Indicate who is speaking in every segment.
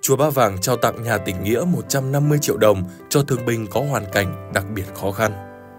Speaker 1: Chùa Ba Vàng trao tặng nhà tình nghĩa 150 triệu đồng cho thương binh có hoàn cảnh đặc biệt khó khăn.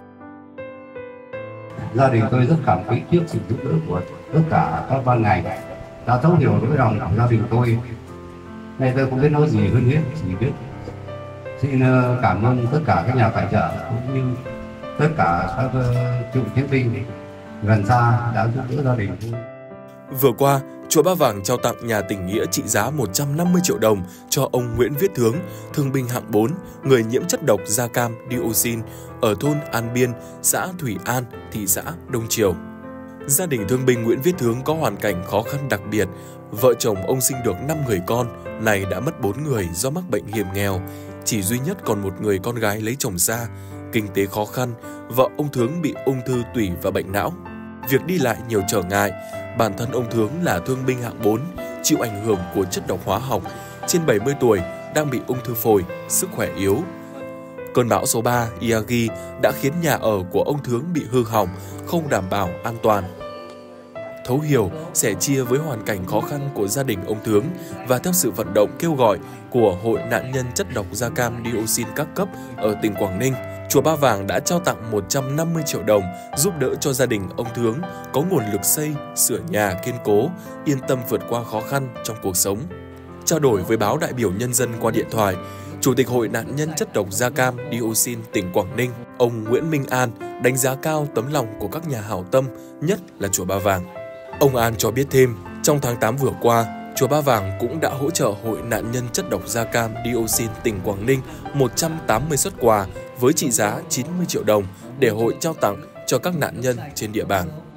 Speaker 2: Gia đình tôi rất cảm kích trước sự giúp đỡ của tất cả các ban ngành đã thấu hiểu nỗi lòng của gia đình tôi. Nay tôi không biết nói gì hơn hết, chỉ biết xin cảm ơn tất cả các nhà tài trợ cũng như tất cả các cựu chiến binh gần xa đã giúp đỡ gia đình tôi.
Speaker 1: Vừa qua, Chùa Ba Vàng trao tặng nhà tình nghĩa trị giá 150 triệu đồng cho ông Nguyễn Viết Thướng, thương binh hạng 4, người nhiễm chất độc da cam dioxin ở thôn An Biên, xã Thủy An, thị xã Đông Triều. Gia đình thương binh Nguyễn Viết Thướng có hoàn cảnh khó khăn đặc biệt. Vợ chồng ông sinh được 5 người con, này đã mất 4 người do mắc bệnh hiểm nghèo. Chỉ duy nhất còn một người con gái lấy chồng xa. Kinh tế khó khăn, vợ ông Thướng bị ung thư tủy và bệnh não. Việc đi lại nhiều trở ngại. Bản thân ông Thướng là thương binh hạng 4, chịu ảnh hưởng của chất độc hóa học, trên 70 tuổi, đang bị ung thư phổi, sức khỏe yếu. Cơn bão số 3 Yagi đã khiến nhà ở của ông Thướng bị hư hỏng, không đảm bảo an toàn. Thấu hiểu, sẻ chia với hoàn cảnh khó khăn của gia đình ông Thướng và theo sự vận động kêu gọi của Hội nạn nhân chất độc da cam dioxin các cấp ở tỉnh Quảng Ninh, Chùa Ba Vàng đã trao tặng 150 triệu đồng giúp đỡ cho gia đình ông Thướng có nguồn lực xây, sửa nhà kiên cố, yên tâm vượt qua khó khăn trong cuộc sống. Trao đổi với báo Đại biểu Nhân dân qua điện thoại, Chủ tịch Hội nạn nhân chất độc da cam dioxin tỉnh Quảng Ninh, ông Nguyễn Minh An đánh giá cao tấm lòng của các nhà hảo tâm, nhất là Chùa Ba Vàng. Ông An cho biết thêm, trong tháng 8 vừa qua, Chùa Ba Vàng cũng đã hỗ trợ Hội nạn nhân chất độc da cam dioxin tỉnh Quảng Ninh 180 suất quà với trị giá 90 triệu đồng để hội trao tặng cho các nạn nhân trên địa bàn.